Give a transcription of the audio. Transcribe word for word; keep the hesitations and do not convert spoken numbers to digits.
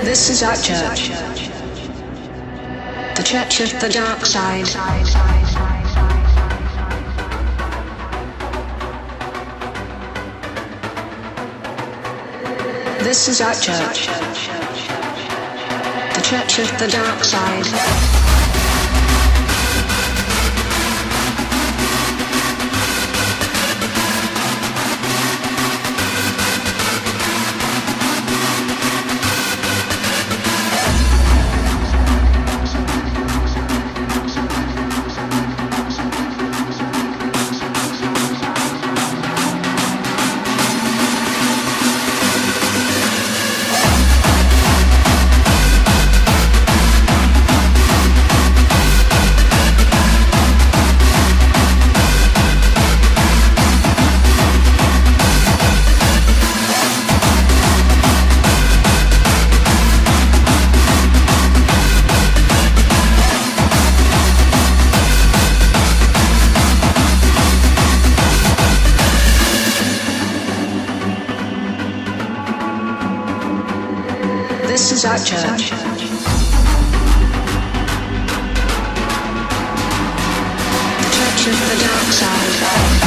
This is our church, the church of the dark side. This is our church, the church of the dark side. This is our church, the church of the dark side.